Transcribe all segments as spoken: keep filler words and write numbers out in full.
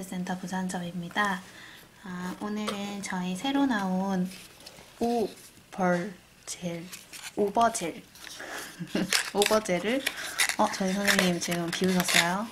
뷰티센터 부산점입니다. 아, 오늘은 저희 새로 나온 오벌 젤, 오버젤, 오버젤을 어, 저희 선생님 지금 비우셨어요?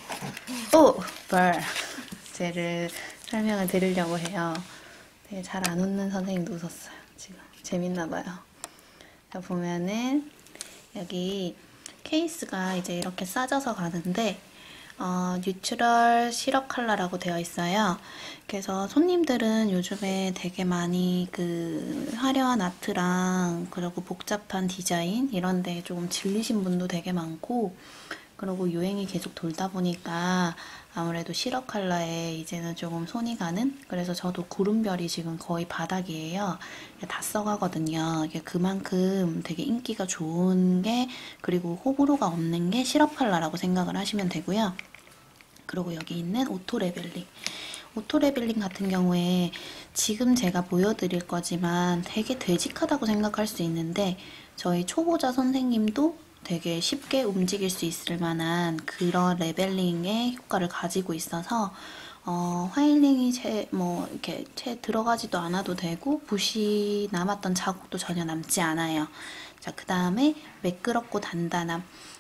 오벌 젤을 설명을 드리려고 해요. 되게 잘 안 웃는 선생님도 웃었어요. 지금 재밌나봐요. 자, 보면은 여기 케이스가 이제 이렇게 싸져서 가는데 어, 뉴트럴 시럽 컬러라고 되어 있어요. 그래서 손님들은 요즘에 되게 많이 그 화려한 아트랑 그리고 복잡한 디자인 이런 데 조금 질리신 분도 되게 많고, 그리고 유행이 계속 돌다 보니까 아무래도 시럽 컬러에 이제는 조금 손이 가는, 그래서 저도 구름별이 지금 거의 바닥이에요. 다 써가거든요. 이게 그만큼 되게 인기가 좋은 게, 그리고 호불호가 없는 게 시럽 컬러라고 생각을 하시면 되고요. 그리고 여기 있는 오토 레벨링. 오토 레벨링 같은 경우에 지금 제가 보여드릴 거지만 되게 되직하다고 생각할 수 있는데, 저희 초보자 선생님도 되게 쉽게 움직일 수 있을 만한 그런 레벨링의 효과를 가지고 있어서 어, 화일링이 채, 뭐, 이렇게 채 들어가지도 않아도 되고, 붓이 남았던 자국도 전혀 남지 않아요. 자, 그 다음에 매끄럽고 단단함.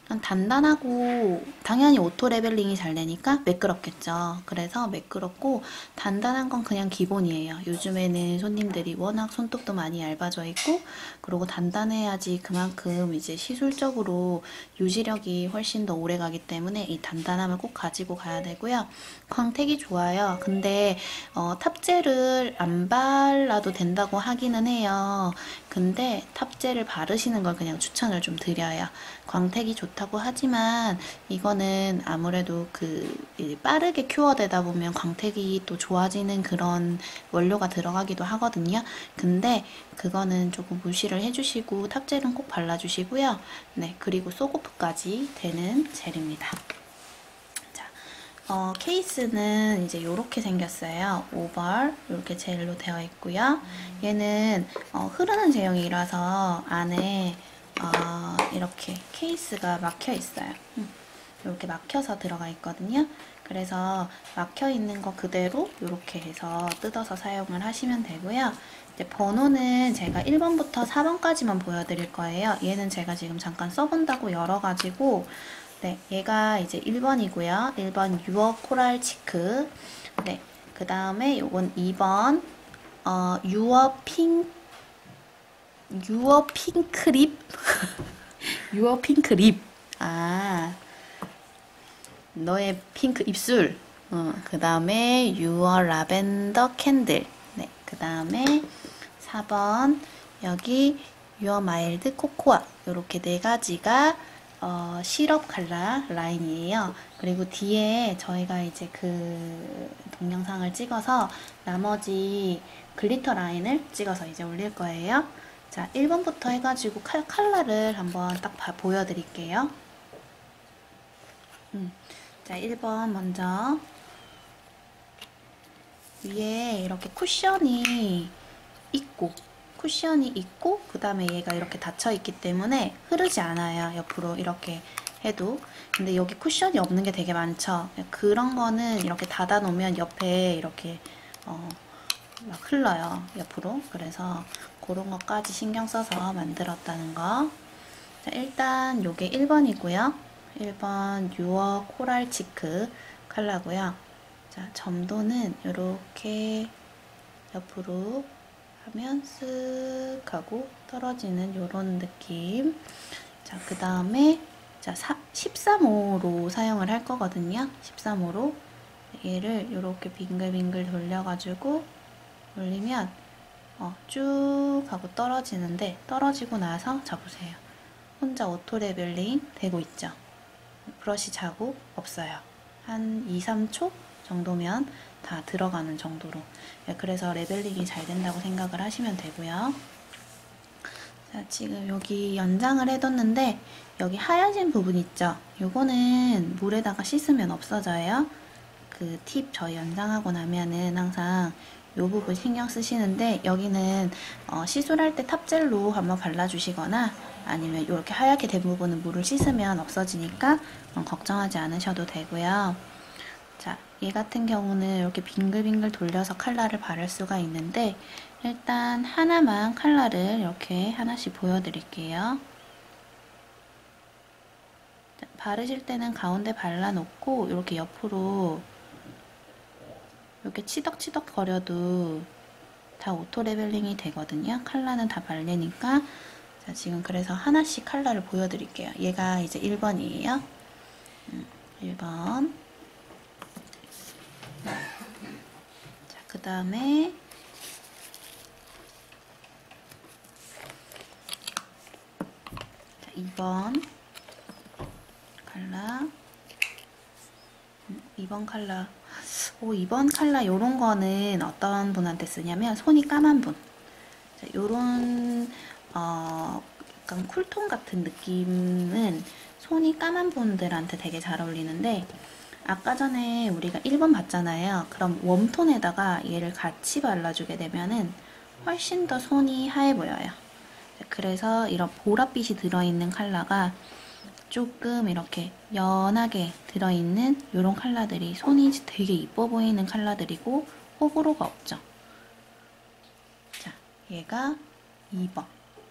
단단하고, 당연히 오토 레벨링이 잘 되니까 매끄럽겠죠. 그래서 매끄럽고, 단단한 건 그냥 기본이에요. 요즘에는 손님들이 워낙 손톱도 많이 얇아져 있고, 그리고 단단해야지 그만큼 이제 시술적으로 유지력이 훨씬 더 오래 가기 때문에 이 단단함을 꼭 가지고 가야 되고요. 광택이 좋아요. 근데 어, 탑젤을 안 발라도 된다고 하기는 해요. 근데 탑젤을 바르시는 걸 그냥 추천을 좀 드려요. 광택이 좋다고 하지만 이거는 아무래도 그 빠르게 큐어되다 보면 광택이 또 좋아지는 그런 원료가 들어가기도 하거든요. 근데 그거는 조금 무시를 해주시고 탑젤은 꼭 발라주시고요. 네, 그리고 소고프까지 되는 젤입니다. 어, 케이스는 이제 이렇게 생겼어요. 오벌 이렇게 젤로 되어 있고요. 얘는 어, 흐르는 제형이라서 안에 어, 이렇게 케이스가 막혀 있어요. 음, 이렇게 막혀서 들어가 있거든요. 그래서 막혀 있는 거 그대로 이렇게 해서 뜯어서 사용을 하시면 되고요. 이제 번호는 제가 일 번부터 사 번까지만 보여드릴 거예요. 얘는 제가 지금 잠깐 써본다고 열어가지고, 네, 얘가 이제 일 번이고요. 일 번 유어 코랄 치크. 네, 그 다음에 요건 이 번 어, 유어 핑 유어 핑크 립. 유어 핑크 립. 아, 너의 핑크 입술. 어, 그 다음에 유어 라벤더 캔들. 네, 그 다음에 사 번 여기 유어 마일드 코코아. 요렇게 네 가지가 어, 시럽 컬러 라인이에요. 그리고 뒤에 저희가 이제 그 동영상을 찍어서 나머지 글리터 라인을 찍어서 이제 올릴 거예요. 자, 일 번부터 해가지고 칼, 컬러를 한번 딱 봐, 보여드릴게요. 음. 자, 일 번 먼저 위에 이렇게 쿠션이 있고 쿠션이 있고 그 다음에 얘가 이렇게 닫혀 있기 때문에 흐르지 않아요. 옆으로 이렇게 해도. 근데 여기 쿠션이 없는 게 되게 많죠. 그런 거는 이렇게 닫아 놓으면 옆에 이렇게 어, 막 흘러요. 옆으로. 그래서 그런 것까지 신경 써서 만들었다는 거. 자, 일단 요게 일 번이고요. 일 번 유어 코랄 치크 컬러고요. 자, 점도는 이렇게 옆으로 하면 쓱 하고 떨어지는 요런 느낌. 자, 그 다음에 자, 십삼 호로 사용을 할 거거든요. 십삼 호로 얘를 이렇게 빙글빙글 돌려가지고 올리면 어, 쭉 하고 떨어지는데, 떨어지고 나서 잡으세요. 혼자 오토 레벨링 되고 있죠. 브러쉬 자국 없어요. 한 이, 삼 초 정도면 다 들어가는 정도로. 그래서 레벨링이 잘 된다고 생각을 하시면 되고요. 자, 지금 여기 연장을 해뒀는데 여기 하얀진 부분 있죠? 요거는 물에다가 씻으면 없어져요. 그 팁 저희 연장하고 나면은 항상 요 부분 신경 쓰시는데, 여기는 어, 시술할 때 탑젤로 한번 발라주시거나 아니면 이렇게 하얗게 된 부분은 물을 씻으면 없어지니까 어, 걱정하지 않으셔도 되고요. 자, 얘 같은 경우는 이렇게 빙글빙글 돌려서 컬러를 바를 수가 있는데 일단 하나만 컬러를 이렇게 하나씩 보여드릴게요. 자, 바르실 때는 가운데 발라놓고 이렇게 옆으로 이렇게 치덕치덕 거려도 다 오토 레벨링이 되거든요. 컬러는 다 바르니까. 자, 지금 그래서 하나씩 컬러를 보여드릴게요. 얘가 이제 일 번이에요. 음, 일 번. 자, 그 다음에 자, 이 번 컬러. 음, 이 번 컬러. 오, 이 번 컬러 요런 거는 어떤 분한테 쓰냐면 손이 까만 분. 자, 요런 어, 약간 쿨톤 같은 느낌은 손이 까만 분들한테 되게 잘 어울리는데 아까 전에 우리가 일 번 봤잖아요. 그럼 웜톤에다가 얘를 같이 발라주게 되면은 훨씬 더 손이 하얘 보여요. 그래서 이런 보랏빛이 들어있는 컬러가 조금 이렇게 연하게 들어있는 이런 컬러들이 손이 되게 이뻐 보이는 컬러들이고 호불호가 없죠. 자, 얘가 이 번.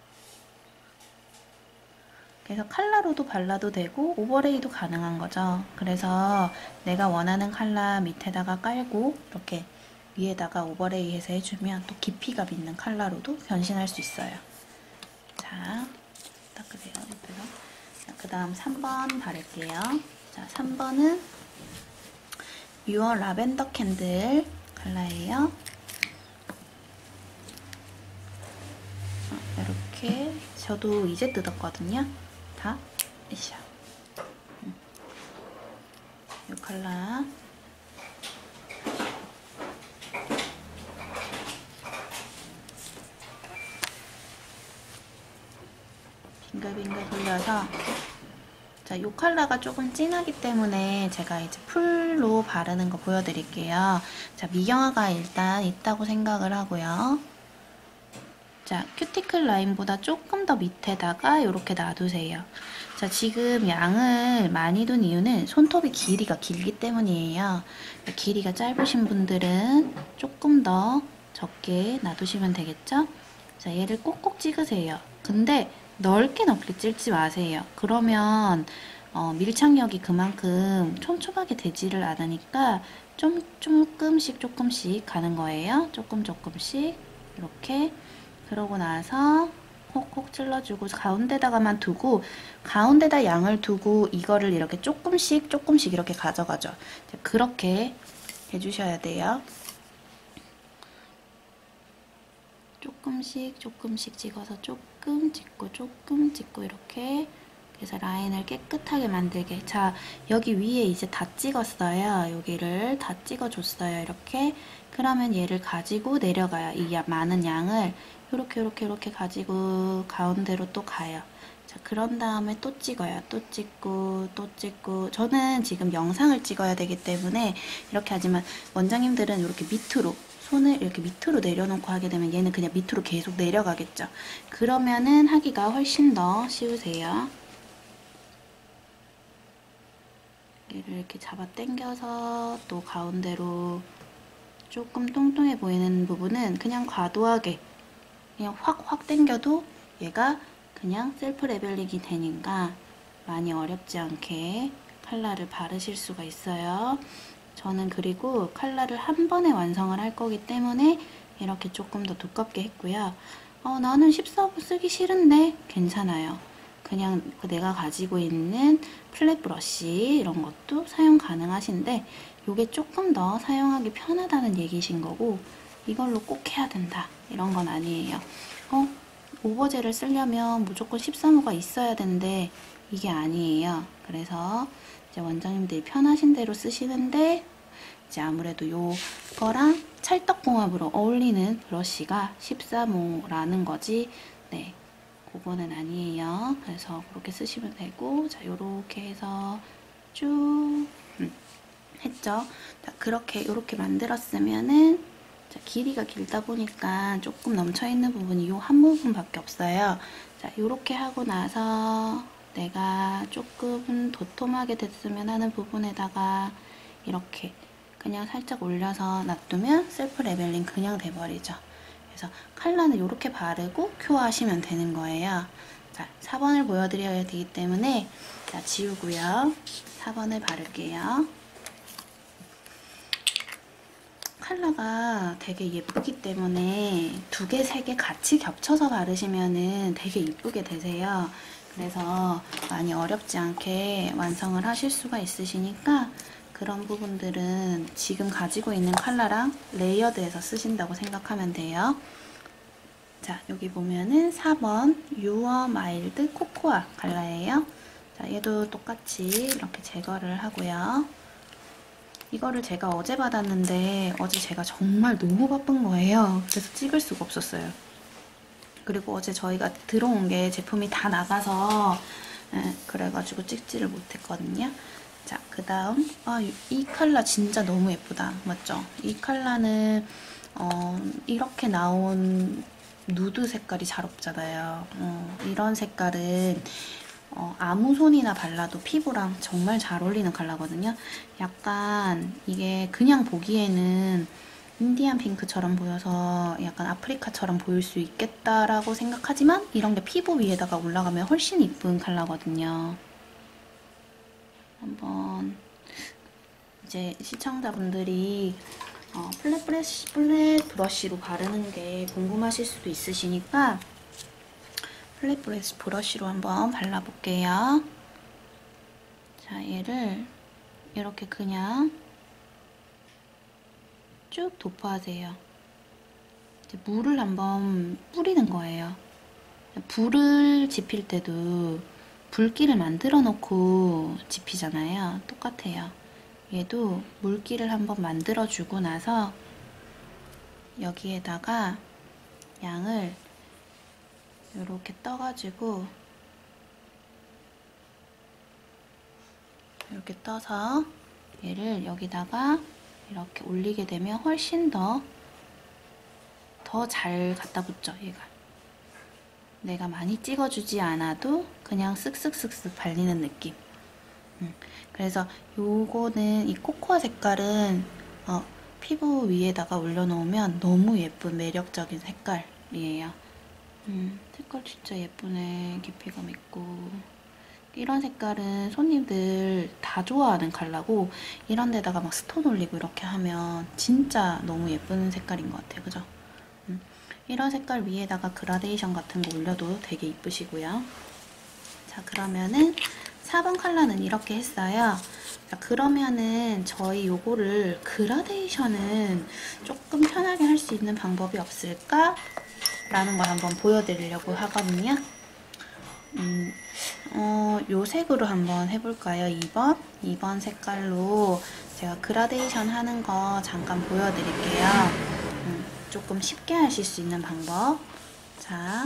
그래서 컬러로도 발라도 되고 오버레이도 가능한 거죠. 그래서 내가 원하는 컬러 밑에다가 깔고 이렇게 위에다가 오버레이 해서 해주면 또 깊이감 있는 컬러로도 변신할 수 있어요. 자, 닦으세요. 옆에서. 그 다음 삼 번 바를게요. 자, 삼 번은 유어 라벤더 캔들 컬러예요. 이렇게 저도 이제 뜯었거든요. 다 으쌰. 이 컬러 빙글빙글 돌려서 자, 이 컬러가 조금 진하기 때문에 제가 이제 풀로 바르는 거 보여드릴게요. 자, 미경화가 일단 있다고 생각을 하고요. 자, 큐티클 라인보다 조금 더 밑에다가 이렇게 놔두세요. 자, 지금 양을 많이 둔 이유는 손톱이 길이가 길기 때문이에요. 길이가 짧으신 분들은 조금 더 적게 놔두시면 되겠죠? 자, 얘를 꼭꼭 찍으세요. 근데 넓게 넓게 찔지 마세요. 그러면 어, 밀착력이 그만큼 촘촘하게 되지를 않으니까 좀 조금씩 조금씩 가는 거예요. 조금 조금씩 이렇게. 그러고 나서 콕콕 찔러주고 가운데다가만 두고 가운데다 양을 두고 이거를 이렇게 조금씩 조금씩 이렇게 가져가죠. 그렇게 해주셔야 돼요. 조금씩 조금씩 찍어서 조금 찍고 조금 찍고 이렇게 그래서 라인을 깨끗하게 만들게. 자, 여기 위에 이제 다 찍었어요. 여기를 다 찍어줬어요. 이렇게. 그러면 얘를 가지고 내려가요. 이 많은 양을 이렇게 이렇게 이렇게 가지고 가운데로 또 가요. 자, 그런 다음에 또 찍어요. 또 찍고 또 찍고. 저는 지금 영상을 찍어야 되기 때문에 이렇게 하지만 원장님들은 이렇게 밑으로 손을 이렇게 밑으로 내려놓고 하게 되면 얘는 그냥 밑으로 계속 내려가겠죠. 그러면은 하기가 훨씬 더 쉬우세요. 얘를 이렇게 잡아 당겨서 또 가운데로 조금 뚱뚱해 보이는 부분은 그냥 과도하게 그냥 확확 당겨도 얘가 그냥 셀프 레벨링이 되니까 많이 어렵지 않게 컬러를 바르실 수가 있어요. 저는 그리고 컬러를 한 번에 완성을 할 거기 때문에 이렇게 조금 더 두껍게 했고요. 어, 나는 십사 호 쓰기 싫은데 괜찮아요. 그냥 내가 가지고 있는 플랫 브러쉬 이런 것도 사용 가능하신데 이게 조금 더 사용하기 편하다는 얘기신 거고 이걸로 꼭 해야 된다 이런 건 아니에요. 어, 오버젤을 쓰려면 무조건 십삼 호가 있어야 되는데 이게 아니에요. 그래서 이제 원장님들이 편하신 대로 쓰시는데 이제 아무래도 요거랑 찰떡궁합으로 어울리는 브러쉬가 십삼 호라는 거지. 네, 그거는 아니에요. 그래서 그렇게 쓰시면 되고 자, 요렇게 해서 쭉 음, 했죠. 자, 그렇게 요렇게 만들었으면은 자, 길이가 길다 보니까 조금 넘쳐있는 부분이 요 한 부분밖에 없어요. 자, 요렇게 하고 나서 내가 조금 도톰하게 됐으면 하는 부분에다가 이렇게 그냥 살짝 올려서 놔두면 셀프 레벨링 그냥 돼버리죠. 그래서 컬러는 이렇게 바르고 큐어하시면 되는 거예요. 자, 사 번을 보여드려야 되기 때문에 자, 지우고요. 사 번을 바를게요. 컬러가 되게 예쁘기 때문에 두 개, 세 개 같이 겹쳐서 바르시면은 되게 예쁘게 되세요. 그래서 많이 어렵지 않게 완성을 하실 수가 있으시니까 그런 부분들은 지금 가지고 있는 컬러랑 레이어드해서 쓰신다고 생각하면 돼요. 자, 여기 보면은 사 번 유어 마일드 코코아 컬러예요. 자, 얘도 똑같이 이렇게 제거를 하고요. 이거를 제가 어제 받았는데 어제 제가 정말 너무 바쁜 거예요. 그래서 찍을 수가 없었어요. 그리고 어제 저희가 들어온 게 제품이 다 나가서 예, 그래가지고 찍지를 못했거든요. 자, 그 다음 아, 이 컬러 진짜 너무 예쁘다. 맞죠? 이 컬러는 어, 이렇게 나온 누드 색깔이 잘 없잖아요. 어, 이런 색깔은 어, 아무 손이나 발라도 피부랑 정말 잘 어울리는 컬러거든요. 약간 이게 그냥 보기에는 인디안 핑크처럼 보여서 약간 아프리카처럼 보일 수 있겠다라고 생각하지만 이런 게 피부 위에다가 올라가면 훨씬 이쁜 컬러거든요. 한번 이제 시청자분들이 어, 플랫 브러쉬, 플랫 브러쉬로 바르는 게 궁금하실 수도 있으시니까 플랫 브러쉬 브러쉬로 한번 발라볼게요. 자, 얘를 이렇게 그냥 쭉 도포하세요. 이제 물을 한번 뿌리는 거예요. 불을 지필 때도 불길을 만들어 놓고 지피잖아요. 똑같아요. 얘도 물기를 한번 만들어 주고 나서 여기에다가 양을 이렇게 떠가지고 이렇게 떠서 얘를 여기다가 이렇게 올리게 되면 훨씬 더 더 잘 갖다 붙죠. 얘가 내가 많이 찍어주지 않아도 그냥 쓱쓱쓱쓱 발리는 느낌. 음, 그래서 요거는 이 코코아 색깔은 어, 피부 위에다가 올려놓으면 너무 예쁜 매력적인 색깔이에요. 음, 색깔 진짜 예쁘네. 깊이감 있고. 이런 색깔은 손님들 다 좋아하는 컬러고 이런 데다가 막 스톤 올리고 이렇게 하면 진짜 너무 예쁜 색깔인 것 같아요. 그죠? 음, 이런 색깔 위에다가 그라데이션 같은 거 올려도 되게 이쁘시고요. 자, 그러면은 사 번 컬러는 이렇게 했어요. 자, 그러면은 저희 요거를 그라데이션은 조금 편하게 할 수 있는 방법이 없을까? 라는 걸 한번 보여드리려고 하거든요. 음, 어, 요 색으로 한번 해볼까요? 이 번? 이 번 색깔로 제가 그라데이션 하는 거 잠깐 보여드릴게요. 음, 조금 쉽게 하실 수 있는 방법. 자,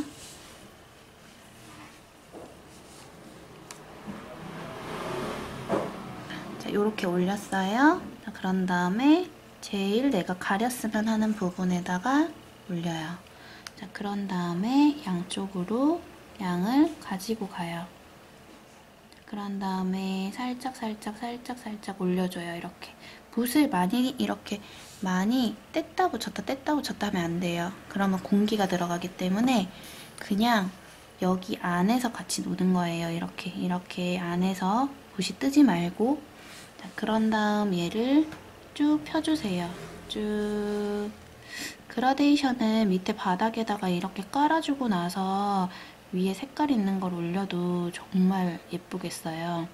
자, 요렇게 올렸어요. 자, 그런 다음에 제일 내가 가렸으면 하는 부분에다가 올려요. 자, 그런 다음에 양쪽으로 양을 가지고 가요. 그런 다음에 살짝 살짝 살짝 살짝 올려줘요. 이렇게 붓을 많이 이렇게 많이 뗐다 붙였다 뗐다 붙였다 하면 안 돼요. 그러면 공기가 들어가기 때문에 그냥 여기 안에서 같이 놓는 거예요. 이렇게 이렇게 안에서 붓이 뜨지 말고. 자, 그런 다음 얘를 쭉 펴주세요. 쭉. 그라데이션을 밑에 바닥에다가 이렇게 깔아주고 나서 위에 색깔 있는 걸 올려도 정말 예쁘겠어요.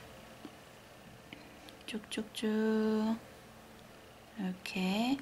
쭉쭉쭉 이렇게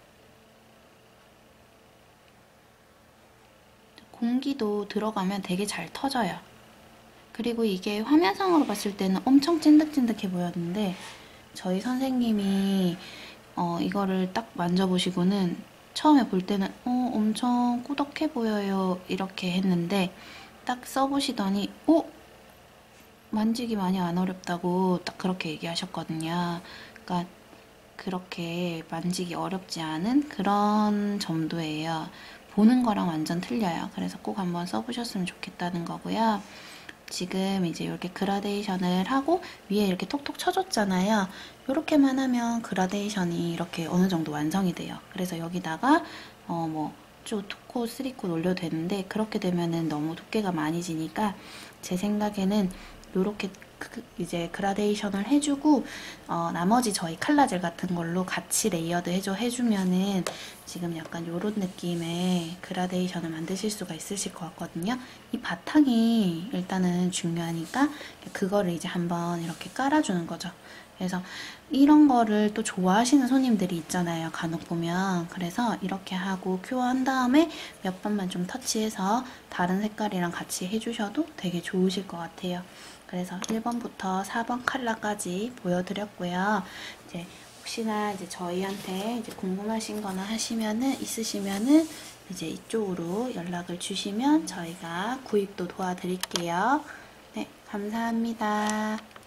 공기도 들어가면 되게 잘 터져요. 그리고 이게 화면상으로 봤을 때는 엄청 찐득찐득해 보였는데 저희 선생님이 어, 이거를 딱 만져보시고는 처음에 볼 때는 어, 엄청 꾸덕해 보여요 이렇게 했는데 딱 써보시더니 어? 만지기 많이 안 어렵다고 딱 그렇게 얘기하셨거든요. 그러니까 그렇게 만지기 어렵지 않은 그런 점도예요. 보는 거랑 완전 틀려요. 그래서 꼭 한번 써보셨으면 좋겠다는 거고요. 지금 이제 이렇게 그라데이션을 하고 위에 이렇게 톡톡 쳐줬잖아요. 이렇게만 하면 그라데이션이 이렇게 어느 정도 완성이 돼요. 그래서 여기다가 어 뭐 좀 투코, 쓰리코 올려도 되는데 그렇게 되면은 너무 두께가 많이 지니까 제 생각에는 요렇게 그 이제 그라데이션을 해주고 어 나머지 저희 칼라젤 같은 걸로 같이 레이어드 해줘 해주면은 지금 약간 요런 느낌의 그라데이션을 만드실 수가 있으실 것 같거든요. 이 바탕이 일단은 중요하니까 그거를 이제 한번 이렇게 깔아주는 거죠. 그래서 이런 거를 또 좋아하시는 손님들이 있잖아요. 간혹 보면. 그래서 이렇게 하고 큐어한 다음에 몇 번만 좀 터치해서 다른 색깔이랑 같이 해주셔도 되게 좋으실 것 같아요. 그래서 일 번부터 사 번 컬러까지 보여드렸고요. 이제 혹시나 이제 저희한테 이제 궁금하신 거나 하시면은 있으시면은 이제 이쪽으로 연락을 주시면 저희가 구입도 도와드릴게요. 네, 감사합니다.